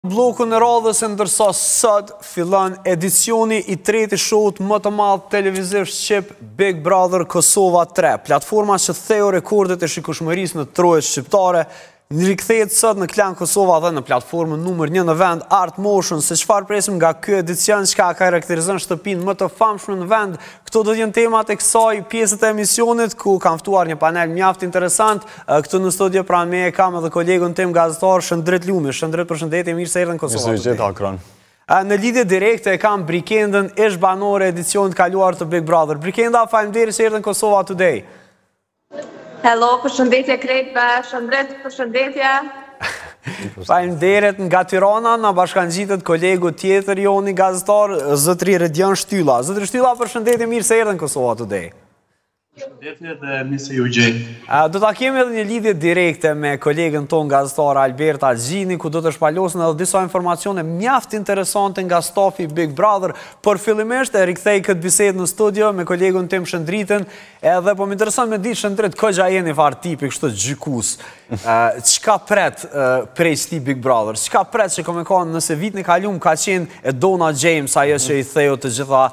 Blokun e radhës, ndërsa sot fillon edicioni i tretë i showut më të madh televiziv shqip Big Brother Kosova 3. Platforma që theu rekordet e shikueshmërisë në trojet shqiptare, rikthehet sot në Klan Kosova dhe në platformën numër 1 në vend Art Motion. Se çfarë presim nga ky edicion, çka karakterizon shtëpinë më të famshme në vend. Këto do të jenë temat e kësaj pjese të emisionit, ku kam ftuar një panel mjaft interesant. Këtu në studio pranë meje kam edhe kolegun tim gazetar Shëndrit Lumi. Shëndrit, përshëndetje, mirë se erdhën në Kosova. Mirë se jeta Akron. Në lidhje direkte e kam Brikendën, ish banore edicionit kaluar të Big Brother. Brikenda, faleminderit se erdhën në Kosova Today. Hello, përshëndetje krejtve, Shëndrit, përshëndetje. Faleminderit, nga Tirana na bashkangjitet kolegu tjetër joni gazetar, zotri Redian Shtylla. Zotri Shtylla, përshëndetje, mirë se erdhën në Kosova Today. Përshëndetje dhe mirë se ju gjej. Do ta kemi edhe një lidhje direkte me kolegën ton gazetar Alberta Gjini, ku do të shpalosin edhe disa informacione mjaft interesante nga stafi Big Brother. Por fillimisht e rikthej këtë bisedë në studio me kolegun tim Shëndritën, edhe po më intereson me ditë Shëndrit, këgja jeni far tipi kështu gjykus. Çka pret prej sti Big Brother? Çka pret që kam qenë nëse vitin e kaluar ka qenë e Donna James ajo që i theu të gjitha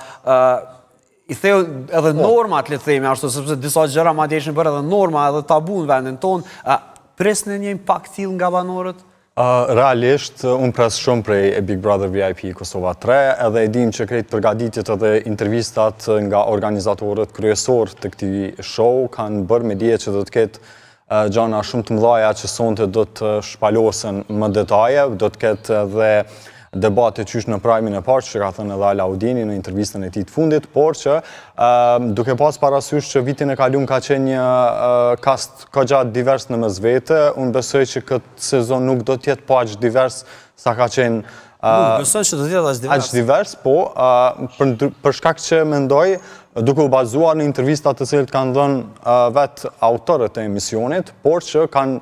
i theu edhe normat, le të themi ashtu, sepse disa gjëra madje ishin bërë edhe norma edhe tabu në vendin tonë. Presni një impakt tillë nga banorët? Realisht, unë pres shumë prej Big Brother VIP Kosova 3, edhe e dim që krejt përgatitjet edhe intervistat nga organizatorët kryesor të këtij show kanë bërë me dije që do të ketë gjëra shumë të mëdha që sonte do të shpalosen më detaje, do të ketë edhe debate qysh në prajmin e parë, që ka thënë edhe Alaudini në intervistën e tij të fundit, por që duke pas parasysh që vitin e kaluar ka qenë një kast kogja divers në mes vete, unë besoj që këtë sezon nuk do të jetë aq divers sa ka qenë besoj që do të jetë aq divers, po për shkak që mendoj, duke u bazuar në intervistat të cilat kanë dhënë vetë autorët e emisionit, por që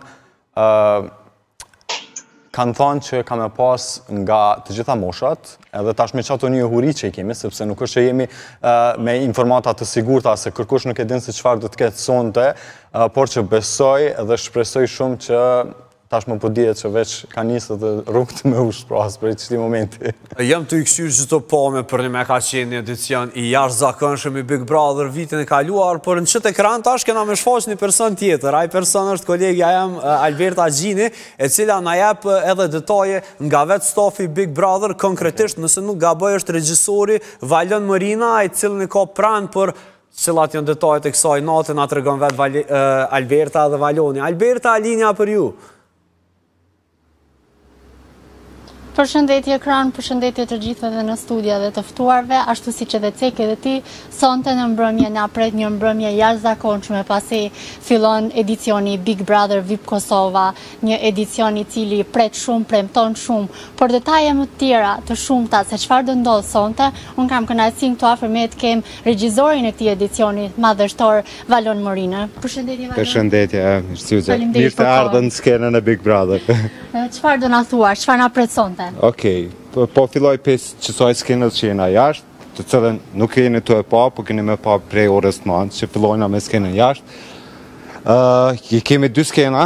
kanë thonë që ka me pas nga të gjitha moshat, edhe tash me qato një huri që i kemi, sepse nuk është që jemi me informata të sigurta, se kërkush nuk e din se çfarë do të ketë sonte, por që besoj edhe shpresoj shumë që tash më po dihet që veç ka nisë dhe rrugët me u shpras për çdo momenti. Jam të i këshyrë çdo pame për një me ka qenë një edicion i jashtëzakonshëm i Big Brother vitin e kaluar, por në çet ekran tash kena me shfaq një person tjetër. Ai person është kolegja jam Alberta Gjini, e cila na jep edhe detaje nga vetë stafi Big Brother, konkretisht nëse nuk gaboj është regjisori Valon Morina, i cili ka pranë për cilat janë detajet e kësaj nate, na tregon vetë Alberta dhe Valoni. Alberta, linja për ju. Përshëndetje ekran, përshëndetje të gjithëve dhe në studia dhe të ftuarve, ashtu si që dhe cek edhe ti, sonte në mbrëmje na pret një mbrëmje jashtëzakonshme pasi fillon edicioni Big Brother VIP Kosova, një edicion i cili pret shumë, premton shumë, por detaje më të tjera të shumta se çfarë do ndodh sonte, unë kam kënaqësinë këtu afër me të kem regjisorin e këtij edicioni madhështor Valon Morina. Përshëndetje Valon. Përshëndetje, mirë të ardhën në skenën e Big Brother. Çfarë do na thuash, çfarë na pret sonte? Okej, po filloj pes qësoj skenët që jena jashtë, të cilën nuk keni të e pa, po keni me pa prej orës të manë, që fillojna me skenën jashtë. Kemi dy skena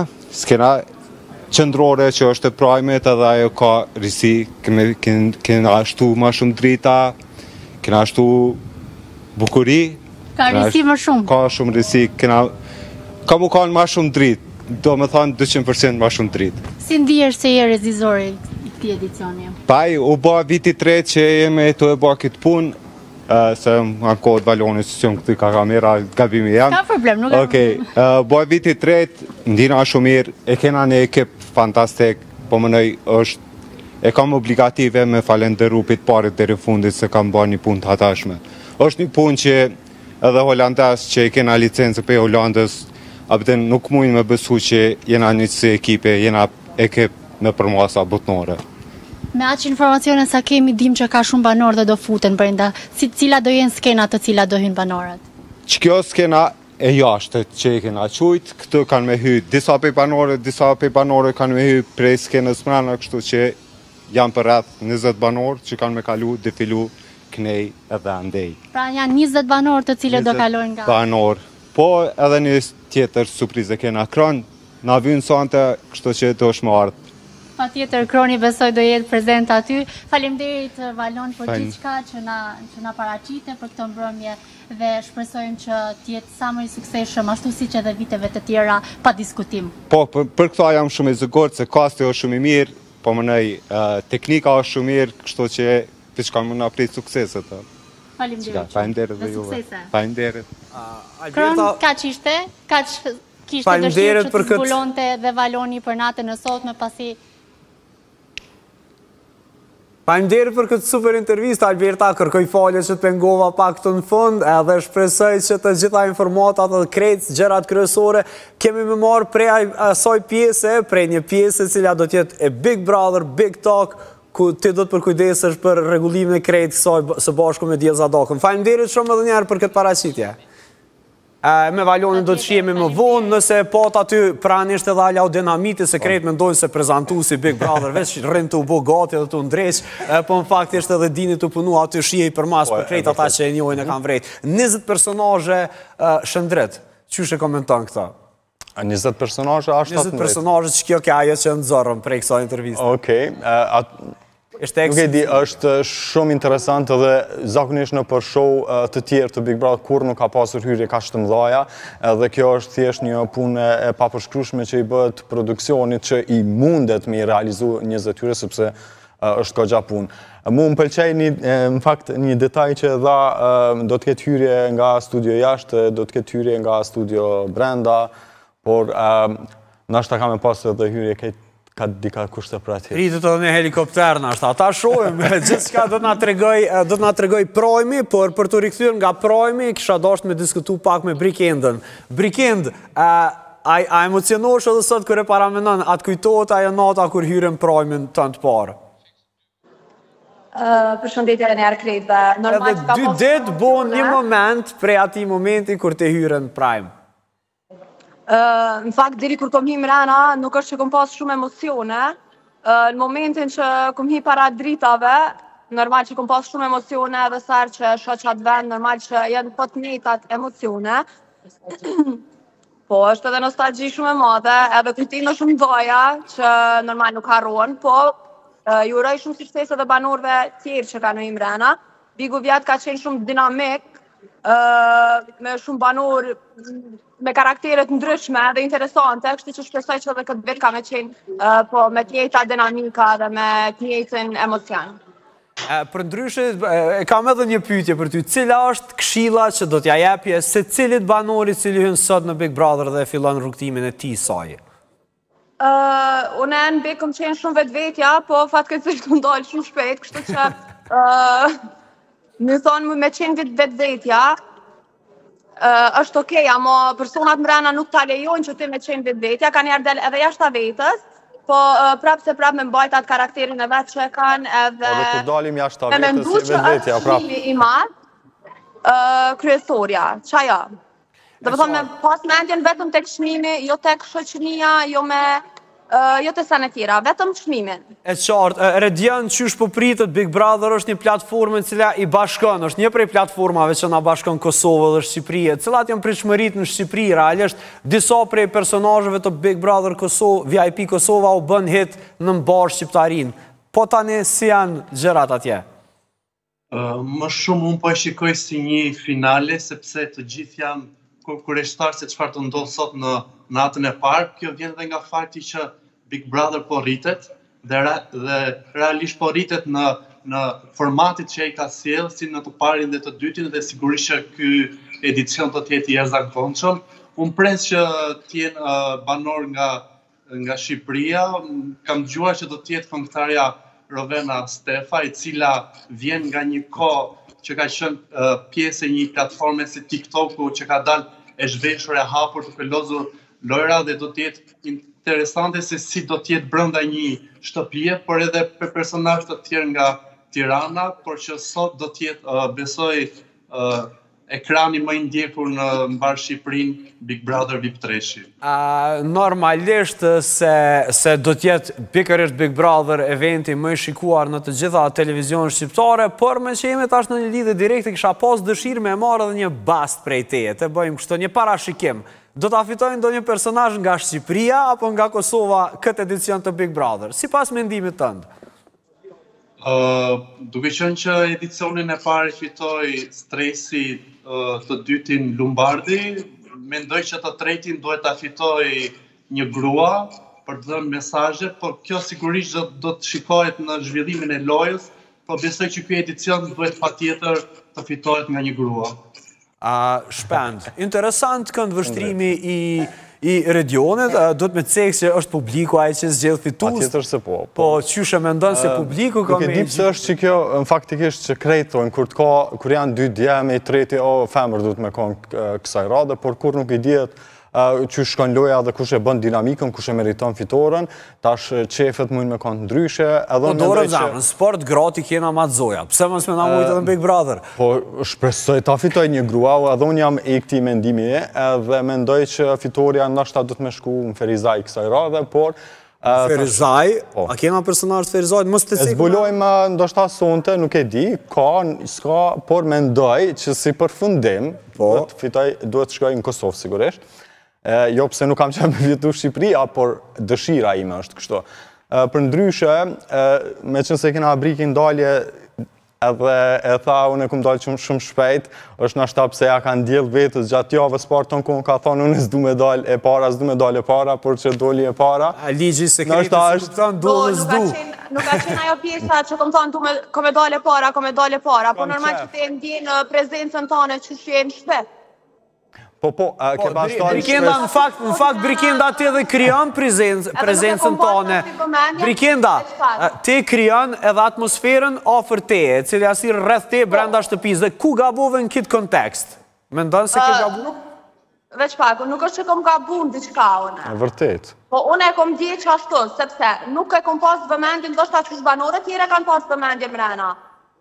qëndrore që është e prajmet edhe ajo ka risi, kena ashtu ma shumë drita, kena ashtu bukuri. Ka risi më shumë? Ka shumë risi, ka mu kanë ma shumë dritë, do me thanë 200% ma shumë dritë. Si ndihesh se je regjisori këtij edicioni? Paj, u ba viti 3 që jemi të e ba këtë punë, se më kohët Valoni që qëmë këtë ka kamera, gabimi jam. Ka problem, nuk e Okej, ba viti 3, ndina shumë mirë, e kena një ekip fantastik, po mënoj është, e kam obligative me falenderu pitë parit deri fundit se kam ba një punë të hatashme. është një punë që edhe Holandas që e kena licencë për Holandës, apëten nuk mujnë me besu që jena një si ekipe, jena ekip me përmasa botnore. Me aq informacione sa kemi dim që ka shumë banorë dhe do futen brenda, cila do jenë skenat të cila do hynë banorët? Që kjo skena e jashtë që e kena qujtë, këtë kanë me hy disa pe banorë kanë me hy prej skenës mrena, kështu që janë për rreth 20 banorë që kanë me kalu, defilu, knej edhe andej. Pra janë 20 banorë të cilët do kalojnë nga? Banorë, po edhe një tjetër surprizë kena kronë, na vynë sante, kështu që do shmë ardhë Patjetër, Kroni besoj do jetë prezent aty. Faleminderit Valon për gjithçka që na paraqite për këtë mbrëmje dhe shpresojmë që të jetë sa më i suksesshëm ashtu siç edhe viteve të tjera pa diskutim. Po, për këto jam shumë i zëgurt se kasti është shumë i mirë, po mënej teknika është shumë mirë, kështu që diçka më na prit sukseset. Faleminderit. Faleminderit dhe juve. Faleminderit. Kron, kaq ishte, kaq kishte dëshirë që të zbulonte dhe Valoni për natën e sotme pasi. Faleminderit për këtë super intervistë, Alberta, kërkoj falje që të pengova pak të në fund, edhe shpresoj që të gjitha informatat dhe krejt, gjërat kryesore, kemi me marë prej asoj pjese, prej një pjese cila do tjetë e Big Brother, Big Talk, ku ti do të përkujdesesh për rregullimin e krejt së bashku me Dia Zadokën. Faleminderit shumë edhe njerë për këtë paraqitje. Me Valonin do të shihemi më vonë, nëse pot aty pranisht edhe ala o dinamiti sekret mendojnë se prezentu si Big Brother, veç rrim të u bo gati dhe të u ndreq, po në fakt ishte edhe dini të punu aty shihej për mas për krejt ata që e njohin e kanë vrejt. 20 personazhe Shëndret, qysh e komenton këta? 20 personazhe ashtë 20 personazhe që kjo ka ajo që nëzorëm prej kësa interviste. Okej, nuk e di, është shumë interesant edhe zakonisht në për show të tjerë të Big Brother kur nuk ka pasur hyrje ka të mëdhaja, edhe kjo është thjesht një punë e papërshkrueshme që i bëhet produksionit që i mundet me i realizu 20 hyre sepse është kogja punë. Mu më pëlqej në fakt një detaj që dha do të ketë hyrje nga studio jashtë, do të ketë hyrje nga studio brenda, por nashta ka me pasur edhe hyrje ka dika kushte për ati. Rritët edhe një helikopter në ashta. Ta shohim, gjithë shka do të nga tregoj Projmi, por për të rikthyer nga Projmi, kisha dasht me diskutu pak me Brikendën. Brikend, a emocionosh edhe sot kër e paramenon, atë kujtohet ajo nata kur hyren Projmin të në të parë? Përshëndetje e njerë krejtve. Edhe 2 ditë bon një moment prej ati momenti kur te hyren Prime. Në fakt, diri kur kom hi mrena, nuk është që kom pas shumë emocione. Në momentin që kom hi para dritave, normal që kom pas shumë emocione, edhe sarë që shoh qatë vend, normal që jenë po të njëjtat emocione. Po, është edhe nostalgji shumë e madhe, edhe kujtime shumë doja, që normal nuk harron, po ju uroj shumë sukses edhe banorëve tjerë që ka në hi mrena. Bigu vjetë ka qenë shumë dinamik, me shumë banor me karakteret ndryshme dhe interesante, kështu që shpresoj që edhe këtë vit ka me qenë me të njëjta dinamika dhe me të njëjtin emocion. Për ndryshe, kam edhe një pyetje për ty, cila është këshilla që do t'ja jepje se cilit banorit cili hyn sot në Big Brother dhe fillon rrugtimin e tij saj? Unë në Big kom qenë shumë vetvetja, po fatkeqësisht u ndal shumë shpejt, kështu që më thonë me qenë vetvetja, është okej, ama personat mrena nuk ta lejojnë që ti me qenë vetvetja, ka njerë del edhe jashta vetës, po prapë se prapë me mbajt atë karakterin e vetë që e kanë edhe me mendu që është stili i madh kryesorja, qaja. Dhe më thonë me pas mendjen vetëm tek çmimi, jo tek shoqënia, jo të sanë tjera, vetëm çmimin. E qartë, Redian qysh po pritet Big Brother është një platformë cila i bashkon, është një prej platformave që na bashkon Kosovë dhe Shqipëria, cilat janë pritshmëritë në Shqipëri, realisht disa prej personazheve të Big Brother Kosovë, VIP Kosova u bën hit në mbar shqiptarin. Po tani si janë gjërat atje? Më shumë unë po e shikoj si një finale, sepse të gjithë janë kureshtar se çfarë të ndodh sot në natën e parë. Kjo vjen dhe nga fakti që Big Brother po rritet dhe realisht po rritet në formatit që ai ka sjell, si në të parin dhe të dytin, dhe sigurisht që ky edicion do të jetë i jashtëzakonshëm. Unë pres që të jenë banor nga Shqipëria. Kam dëgjuar që do të jetë këngëtarja Rovena Stefa, e cila vjen nga një kohë që ka qenë pjesë e një platforme si TikToku që ka dalë e zhveshur e hapur të pelozur lojra, dhe do të jetë interesante se si do të jetë brenda një shtëpie, por edhe për personazhe të tjerë nga Tirana, por që sot do të jetë besoj ekrani më i ndjekur në mbar Shqipërinë, Big Brother VIP 3-shi? Normalisht se do t'jetë pikërisht Big Brother eventi më i shikuar në të gjitha televizion shqiptare, por me që jemi tash në një lidhje direkte, kisha pas dëshirë me marrë edhe një bast prej teje, të bëjmë kështu një parashikim. Do t'a fitojnë ndonjë personazh nga Shqipëria apo nga Kosova këtë edicion të Big Brother, sipas mendimit tënd? Duke qenë që edicionin e parë fitoi Stresi, të dytin Lumbardi, mendoj që të tretin duhet ta fitoj një grua për të dhënë mesazhe, por kjo sigurisht do të shikohet në zhvillimin e lojës, por besoj që ky edicion duhet patjetër të fitohet nga një grua. Shpend. Interesant këndvështrimi i Redionit, do të me cekë që është publiku ai që zgjedh fitues. Patjetër se po. Po, qyshe me ndonë se publiku ka me... Nuk e di pse është që kjo, në faktikisht që krejtojnë, kur janë dy djeme i treti, femër duhet me konë kësaj radhe, por kur nuk i djetë që shkon loja dhe kush e bën dinamikën, kush e meriton fitoren, tash qefet mujnë me konë ndryshe. Po dorë zamën, sport grati kjena ma të zoja, pse mos me na mujtë edhe Big Brother? Po shpresoj ta fitoj një grua, edhe unë jam i këti mendimi edhe mendoj që fitoria ndoshta do të me shku në Ferizaj kësaj radhe, por... Ferizaj? A kena personazh të Ferizajt? Mos të cikë? Zbulojmë ndoshta sonte, nuk e di, s'ka, por mendoj që si përfundim, duhet shkoj në Kosovë sigurisht. Jo pëse nuk kam qenë me vjetu Shqipëria, por dëshira ime është kështu. Për ndryshe, me qënë se kena brikin dalje edhe e tha unë e kum dalë shumë shpejt, është nashta pëse ja kanë djelë vetës gjatë javës parë tonë ku ka thonë unë s'du me dalë e para, por që doli e para. Ligji sekretit si këtanë du dhe s'du. Nuk ka qenë ajo pjesa që kom thonë ko me dalë e para, por normal që te ndjenë prezencën tane që shenë shpet. Po, ke pastar... Brikenda, në fakt, Brikenda ti edhe kryon prezencën tone. Brikenda, ti kryon edhe atmosferën ofër teje, cili asir rreth te brenda shtëpis, dhe ku gabove në kitë kontekst? Me ndonë se ke gabu? Veç pak, nuk është që kom gabu në diqka une. Vërtet. Po, une e kom dje që ashtu, sepse nuk e kom pas vëmendin, do shta që shbanore tjere kanë pas vëmendin mrena.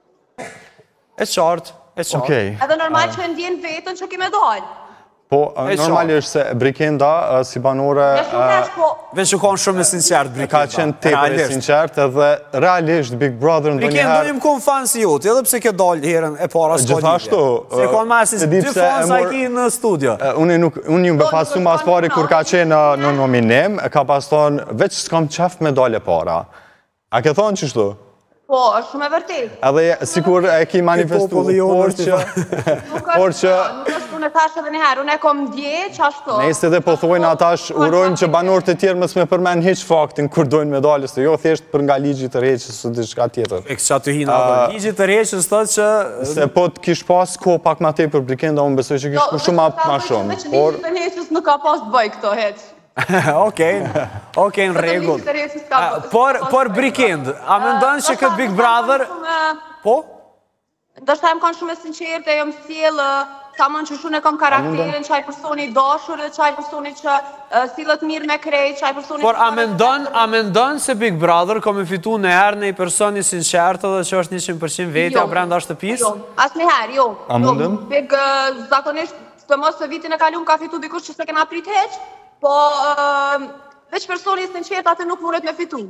E qartë. Edhe normal që ndjen vetën që kime dojnë. Po, normalisht se Brikenda, si banore... Veç u konë shumë e sinqert, Brikenda. Ka qenë tepër e sinqert, edhe realisht Big Brother në Brikenda, do një më konë fanë si jotë, edhe pse ke dollë herën e para s'ko lidhje. Gjithashtu... Se konë ma si dy fanë sa i ki në studio. Unë një më befasu mas pari kur ka qenë në nominim, ka pas thonë, veç s'kam qef me dollë e para. A ke thonë qështu? Po, është shumë e vërtet. Edhe sikur e ki manifestu, por që... Nuk është unë e thash edhe njëherë, unë e kom dje që ashtu. Nëjse dhe po thojnë atash, urojnë që banorët e tjerë mës me përmen hiq faktin kur dojnë medaljes, jo thjesht për nga ligjit të reqës së diçka tjetër. E kësa të hina, ligjit të reqës të që... Se po të kish pas ko pak ma te për Brikenda, unë besoj që kish ku shumë ma shumë. Me që ligjit të reqës nuk ka pas të bëj këto heq. Okej, në regull. Por Brikend, a me ndonë që këtë Big Brother... Po? Do shta jem kanë shumë e sinqertë, jam sjellë, ta mën që shumë e kam karakterin, qaj personi dashur dhe qaj personi që sillet mirë me krejt, qaj personi... Por a me ndonë se Big Brother ka me fitu në herë në i personi sinqertë dhe që është 100% vetja brenda shtëpis? Jo, as në herë, jo. A mundëm? Big, zakonisht, të mos se vitin e kalun ka fitu dikush që se kena prit heq, po veç personi sinqert atë nuk mundet me fitu.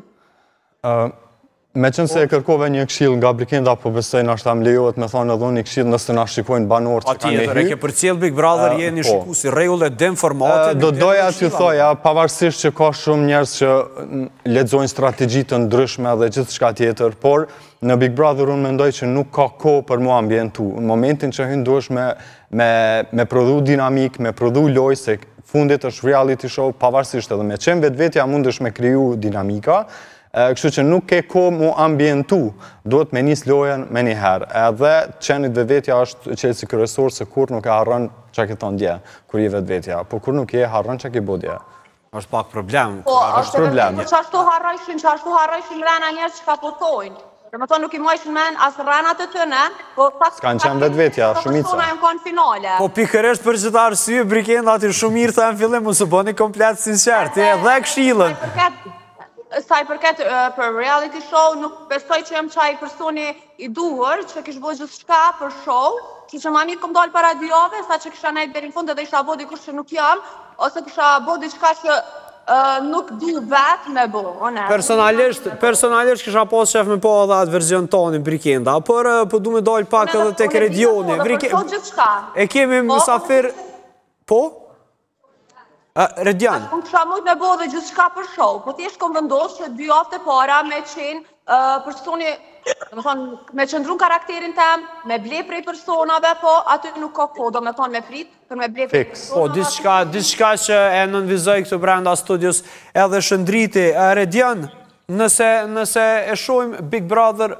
Me qënë se e kërkove një këshill nga Brikenda, po besoj nashta më lejohet me thonë edhe një këshill nëse na shikojnë banorët që kanë e hy. E ke për cilë Big Brother jeni shiku si regullet dhe informatit. Do doja t'ju thoja, pavarësisht që ka shumë njerës që lexojnë strategjitë të ndryshme dhe gjithë shka tjetër, por në Big Brother unë mendoj që nuk ka kohë për mua ambientu. Në momentin që hynë duesh me prodhu dinamik, me prodhu loj, se fundit është reality show, pavarësisht edhe me qenë vetvetja mundesh me kriju dinamika, kështu që nuk ke ko mu ambientu, duhet me njës lojen me njëherë. Edhe qenit vetvetja është qelësi kërësor se kur nuk e harron që ke thonë dje, kur je vetvetja, po kur nuk je harron që ke bo dje. është pak problem. Po, është problem. Që ashtu harrojshin rena njerës që ka potojnë. Dhe më thonë nuk i mojshin men asë renat e të në, po s'kanë qenë vetvetja, shumica. Po pikëresht për që ta arsye, Brikenda ati shumirë të e në fillim, mu së bëni komplet sinqert, dhe këshilën. sa i përket për reality show, nuk besoj që jam qaj personi i duhur që kish bo gjithçka për show, që ma mirë kom dalë para diove, sa që kisha nejtë deri në fund edhe isha bo dikush që nuk jam, ose kisha bo diçka që nuk du vetë me bo. Personalisht kisha pas shef me po edhe atë verzion tonin Brikenda, por du me dalë pak edhe tek Redioni. E kemi mësafir... Po? Redian. Unë kisha mujt me bo dhe gjithçka për show, po t'jesh kom vendos që 2 javë para me qenë personi, me qëndrun karakterin tem, me ble prej personave, po aty nuk ka ko, do me thonë me prit, për me ble prej personave. Po, diçka që e nënvizoj këtë brenda studios edhe shëndriti. Redian, nëse e shojmë Big Brother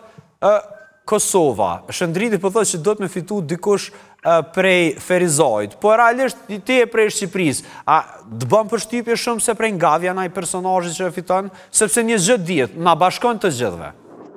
Kosova, shëndriti po thot që do të me fitu dikush prej Ferizajt, po realisht ti e prej Shqipëris, a të bëm përshtypje shumë se prej nga vjen ai personazhi që e fiton, sepse një gjë dihet, na bashkon të gjithëve.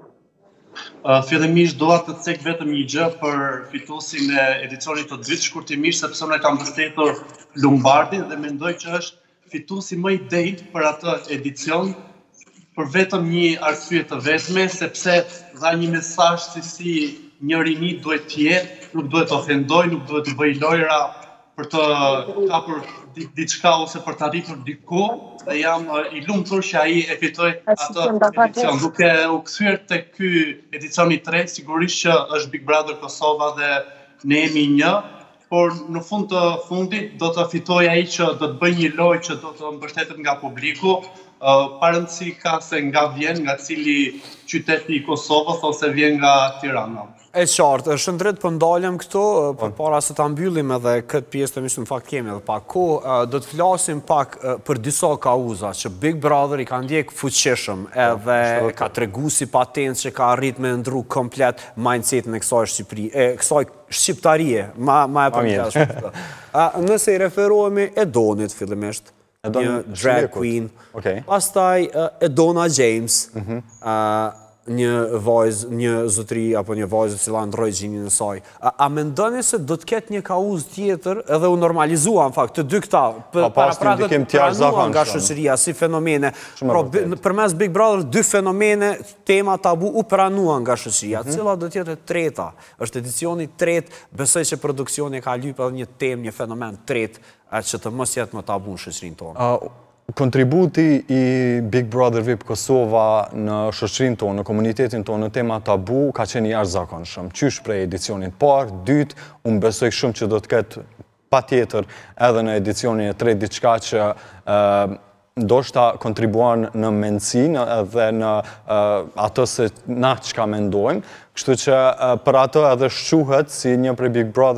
Fillimisht doa të cek vetëm një gjë për fituesin e edicionit të dytë, shkurtimisht sepse unë kam mbështetur Lumbardin dhe mendoj që është fituesi më i drejtë për atë edicion, për vetëm një arsye të vetme, sepse dha një mesazh si një rini duhet të jetë, nuk duhet të ofendoj, nuk duhet të bëj lojra për të kapur diçka ose për të arritur diku, dhe jam i lumtur që ai e fitoi atë edicion. Duke u kthyer tek ky edicioni i tretë, sigurisht që është Big Brother Kosova dhe ne jemi një, por në fund të fundit do të fitojë ai që do të bëjë një lojë që do të mbështetet nga publiku. Parëndësi ka se nga vjen, nga cili qyteti i Kosovës ose vjen nga Tirana. E qartë, shëndrit për ndaljem këto, për para se të mbyllim edhe këtë pjesë të mishë në fakt kemi edhe pak ko, do të flasim pak për disa kauza që Big Brother i ka ndjek fuqishëm edhe ka tregu si patent që ka arrit me ndru komplet mindset-in e kësaj shqiptarie, ma e përmjesh. Nëse i referohemi Edonit fillimisht, një drag queen, pastaj Edona James, një zotri apo një vajzë cila ndroi gjinin e saj. A mendoni se do të ketë një kauzë tjetër edhe u normalizua në fakt të dy këta paraprakët pranuan nga shoqëria si fenomene. Përmes Big Brother 2 fenomene, tema tabu u pranuan nga shoqëria. Cila do të jetë e treta? Është edicioni i tretë, besoj që produksioni ka lyp edhe një temë, një fenomen tretë që të mos jetë më tabu në shoqërinë tonë. Kontributi i Big Brother VIP Kosova në shoqërinë tonë, në komunitetin tonë, në tema tabu, ka qenë i jashtëzakonshëm. Qysh prej edicionit parë, dytë, unë besoj shumë që do të ketë patjetër edhe në edicionin e tretë diçka që ndoshta kontribuan në mendsinë edhe në atë se na çka mendojmë, kështu që për atë edhe shquhet si një prej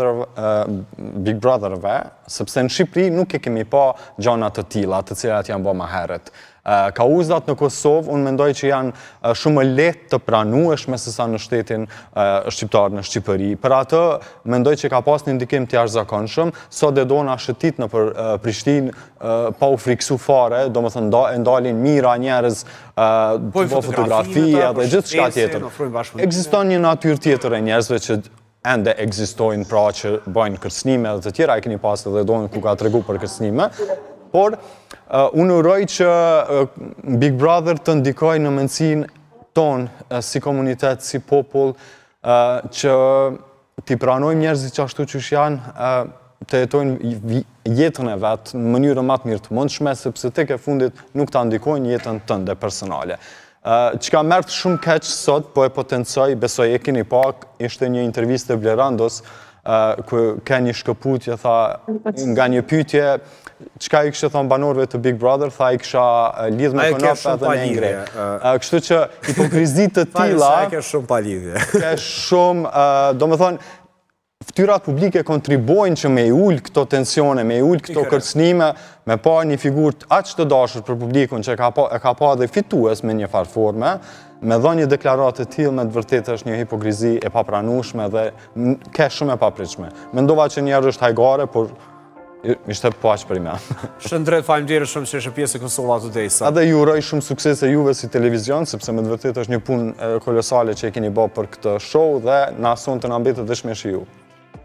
Big Brotherve, sepse në Shqipëri nuk e kemi pa gjana të tilla, të cilat janë bërë më herët. Kauzat në Kosovë, unë mendoj që janë shumë lehtë të pranueshme se sa në shtetin shqiptar në Shqipëri. Për atë, mendoj që ka pas një ndikim të jashtëzakonshëm, sot Edona shëtit në për Prishtinë pa u friksu fare, do më thënë ndalin mira njerëz, po fotografi dhe gjithë shka tjetër. Ekziston një natyrë tjetër e njerëzve që ende ekzistojnë pra që bëjnë kërcënime dhe të tjera, e keni pas edhe Edonën ku ka tregu për kërcënime, por unë uroj që Big Brother të ndikoj në mendsinë tonë si komunitet, si popull, që t'i pranojmë njerëzit që ashtu qysh janë, të jetojnë jetën e vetë në mënyrën më të mirë të mundshme, sepse tek e fundit nuk ta ndikojnë jetën tënde personale. Që ka mërtë shumë keq sot, po e potencoj, besoj e keni pak, ishte një intervistë e Blerandos, ku ka një shkëputje, tha, nga një pyetje, qka i kështë thonë banorëve të Big Brother, tha i kësha lidhë me konopë edhe me ngre. Kështu që hipokrizit të tila... Sa e ke shumë palidhje. Ke shumë, do me thonë, ftyrat publike kontribojnë që me i ullë këto tensione, me i ullë këto kërcnime, me pa një figurë aq të dashur për publikun që e ka pa dhe fitues me një farforme, me dha një deklaratë të tillë me të vërtetë është një hipokrizi e papranueshme dhe ke shumë e papritshme. Mendova që njerë është hajgare, por ishte po aq për ime. Shëndret, faleminderit shumë që ishe pjesë e Kosova Today. Edhe ju uroj shumë suksese juve si televizion, sepse me të vërtetë është një punë kolosale që e keni bërë për këtë show dhe na sonte na mbetet dëshmesh ju.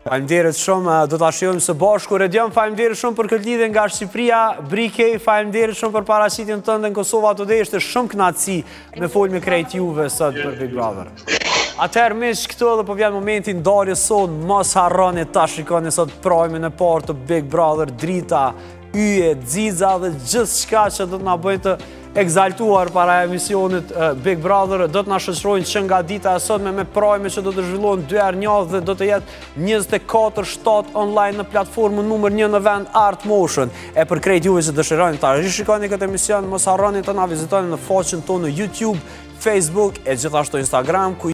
Faleminderit shumë, do ta shijojmë së bashku. Redion, faleminderit shumë për këtë lidhje nga Shqipëria. Brikej, faleminderit shumë për paraqitjen tënde në Kosova Today. Ishte shumë kënaqësi me fol me krejt juve sot për Big Brother. Atëherë mish këtu edhe po vjen momenti ndarjes sot, mos harroni ta shikoni sot prajmin e parë të Big Brother, drita, yje, xixa dhe gjithçka që do të na bëjë të egzaltuar para emisionit Big Brother. Do të na shoqërojnë që nga dita e sotme me prajme që do të zhvillohen 2 herë në javë dhe do të jetë 24/7 online në platformën numër 1 në vend Art Motion. E për krejt juve që dëshironi ta rishikoni këtë emision, mos harroni të na vizitoni në faqen tonë në YouTube, Facebook e gjithashtu Instagram.